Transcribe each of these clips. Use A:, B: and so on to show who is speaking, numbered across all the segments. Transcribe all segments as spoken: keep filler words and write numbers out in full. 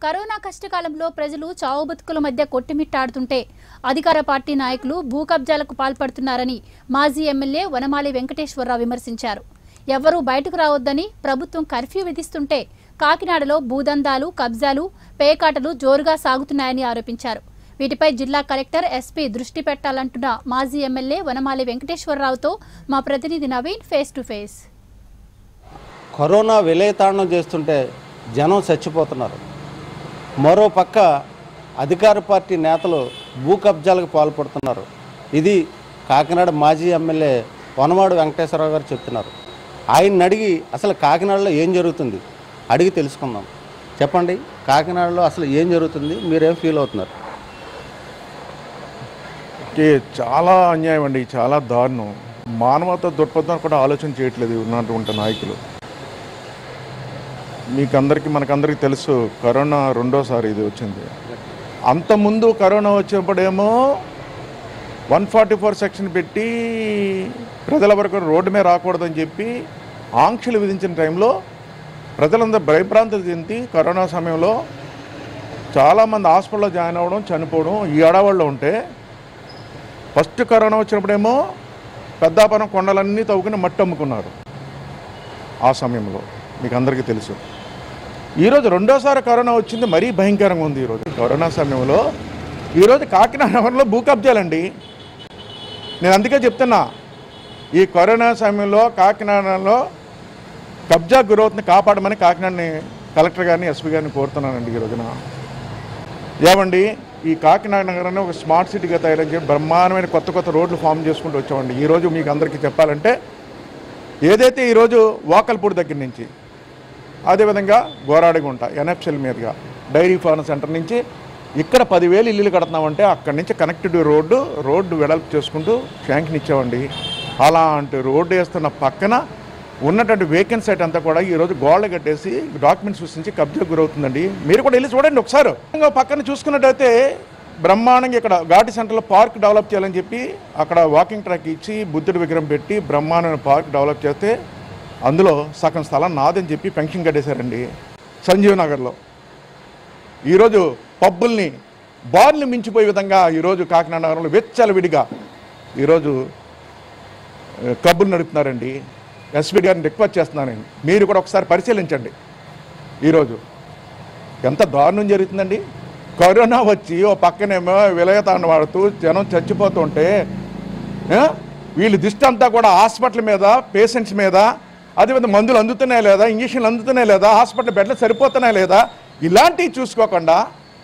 A: Corona కష్టకాలంలో ప్రజలు చావు బతుకుల మధ్య కొట్టిమిట్టాడుతుంటే అధికార పార్టీ నాయకులు భూ కబ్జాలకు పాల్పడుతున్నారని మాజీ ఎమ్మెల్యే వనమాలి వెంకటేశ్వరరావు విమర్శించారు. ఎవరూ బయటకు రావొద్దని ప్రభుత్వం కర్ఫ్యూ విధిస్తుంటే కాకినాడలో భూదందాలు, కబ్జాలు, పేకాటలు జోరుగా సాగుతున్నాయని ఆరోపించారు. వీటిపై జిల్లా కలెక్టర్, ఎస్పీ దృష్టి పెట్టాలంటున్న మాజీ ఎమ్మెల్యే వనమాలి వెంకటేశ్వరరావుతో మా ప్రతినిధి Naveen face to face.
B: Corona విలయతాండం చేస్తుంటే జనం చచ్చిపోతున్నారు. మరో పక్క అధికార పార్టీ నేతలు భూ కబ్జాలకు పాల్పడుతున్నారు. ఇది కాకినాడ మాజీ ఎమ్మెల్యే వనమాడి వెంకటేశ్వరరావు గారు చెప్తున్నారు. ఆయన్ని అడిగి అసలు కాకినాడలో ఏం జరుగుతుంది అడిగి తెలుసుకుందాం. చెప్పండి, కాకినాడలో అసలు ఏం జరుగుతుంది, మీరేం ఫీల్ అవుతున్నారు?
C: చాలా అన్యాయం అండి, చాలా దారుణం. మానవత దృక్పథం కూడా ఆలోచన చేయట్లేదు ఉన్నటువంటి నాయకులు. మీకు అందరికీ మనకందరికీ తెలుసు, కరోనా రెండోసారి ఇది వచ్చింది. అంతకుముందు కరోనా వచ్చేప్పుడేమో వన్ ఫార్టీ ఫోర్ సెక్షన్ పెట్టి ప్రజల వరకు రోడ్డు మీద రాకూడదని చెప్పి ఆంక్షలు విధించిన టైంలో ప్రజలందరూ భయభ్రాంతులు చెంది కరోనా సమయంలో చాలామంది హాస్పిటల్లో జాయిన్ అవ్వడం, చనిపోవడం ఈ ఆడవాళ్ళు ఉంటే, ఫస్ట్ కరోనా వచ్చినప్పుడేమో పెద్దాపురం కొండలన్నీ తవ్వుకుని మట్టి అమ్ముకున్నారు. ఆ సమయంలో మీకు అందరికీ తెలుసు. ఈరోజు రెండోసారి కరోనా వచ్చింది, మరీ భయంకరంగా ఉంది. ఈరోజు కరోనా సమయంలో ఈరోజు కాకినాడ నగరంలో భూ కబ్జాలండి. నేను అందుకే చెప్తున్నా, ఈ కరోనా సమయంలో కాకినాడలో కబ్జా గురవుతుంది కాపాడమని కాకినాడని కలెక్టర్ గారిని, ఎస్పీ గారిని కోరుతున్నానండి. ఈ రోజున ఏమండి, ఈ కాకినాడ నగరాన్ని ఒక స్మార్ట్ సిటీగా తయారని చెప్పి బ్రహ్మాండమైన కొత్త కొత్త రోడ్లు ఫామ్ చేసుకుంటూ వచ్చామండి. ఈరోజు మీకు అందరికీ చెప్పాలంటే, ఏదైతే ఈరోజు వాకల్పూడి దగ్గర నుంచి, అదేవిధంగా గోరాడిగుంట ఎన్ఎఫ్సిఎల్ మీదుగా డైరీ ఫార్మ్ సెంటర్ నుంచి ఇక్కడ పదివేలు ఇల్లులు కడుతున్నామంటే అక్కడి నుంచి కనెక్టెడ్ రోడ్డు రోడ్డు వెడల్పు చేసుకుంటూ శాంక్షన్ ఇచ్చామండి. అలాంటి రోడ్డు వేస్తున్న పక్కన ఉన్నటువంటి వేకెన్సీ సైట్ అంతా కూడా ఈరోజు గోడలు కట్టేసి డాక్యుమెంట్స్ సృష్టించి కబ్జా గురవుతుందండి. మీరు కూడా వెళ్ళి చూడండి ఒకసారి. పక్కన చూసుకున్నట్టయితే బ్రహ్మాండంగా ఇక్కడ ఘాటి సెంటర్లో పార్క్ డెవలప్ చేయాలని చెప్పి అక్కడ వాకింగ్ ట్రాక్ ఇచ్చి బుద్ధుడి విగ్రహం పెట్టి బ్రహ్మాండమైన పార్క్ డెవలప్ చేస్తే అందులో సగం స్థలం నాదని చెప్పి పెన్షన్ కట్టేశారండి. సంజీవ్ నగర్లో ఈరోజు పబ్బుల్ని, బార్లు మించిపోయే విధంగా ఈరోజు కాకినాడ నగరంలో వెచ్చలవిడిగా ఈరోజు క్లబ్బులు నడుపుతున్నారండి. ఎస్పీ గారిని రిక్వెస్ట్ చేస్తున్నాను, మీరు కూడా ఒకసారి పరిశీలించండి. ఈరోజు ఎంత దారుణం జరుగుతుందండి. కరోనా వచ్చి ఓ పక్కనేమో విలయతాండ వాడుతూ జనం చచ్చిపోతుంటే వీళ్ళు దృష్టి అంతా కూడా హాస్పిటల్ మీద, పేషెంట్స్ మీద, అదేవిధంగా మందులు అందుతున్నాయి లేదా, ఇంజక్షన్లు అందుతున్నాయి లేదా, హాస్పిటల్ బెడ్లు సరిపోతున్నాయి లేదా, ఇలాంటివి చూసుకోకుండా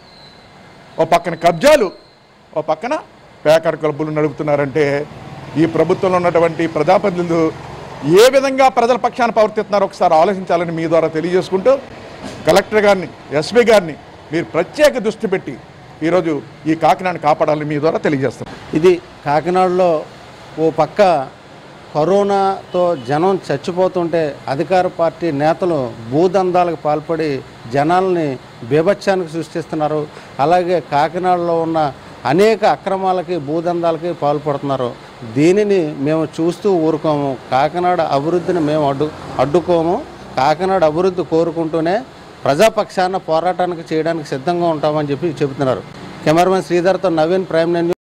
C: ఓ పక్కన కబ్జాలు, ఓ పక్కన పేకాట క్లబ్బులు నడుపుతున్నారంటే ఈ ప్రభుత్వంలో ఉన్నటువంటి ప్రజాప్రతినిధులు ఏ విధంగా ప్రజల పక్షాన ప్రవర్తిస్తున్నారో ఒకసారి ఆలోచించాలని మీ ద్వారా తెలియజేసుకుంటూ, కలెక్టర్ గారిని, ఎస్పీ గారిని మీరు ప్రత్యేక దృష్టి పెట్టి ఈరోజు ఈ కాకినాడని కాపాడాలని మీ ద్వారా తెలియజేస్తాం.
B: ఇది కాకినాడలో ఓ పక్క కరోనాతో జనం చచ్చిపోతుంటే అధికార పార్టీ నేతలు భూదందాలకు పాల్పడి జనాల్ని బీభత్సానికి సృష్టిస్తున్నారు. అలాగే కాకినాడలో ఉన్న అనేక అక్రమాలకి, భూదందాలకి పాల్పడుతున్నారు. దీనిని మేము చూస్తూ ఊరుకోము. కాకినాడ అభివృద్ధిని మేము అడ్డు అడ్డుకోము. కాకినాడ అభివృద్ధి కోరుకుంటూనే ప్రజాపక్షాన పోరాటానికి చేయడానికి సిద్ధంగా ఉంటామని చెప్పి చెబుతున్నారు. కెమెరామెన్ శ్రీధర్తో నవీన్, ప్రైమ్ నైన్.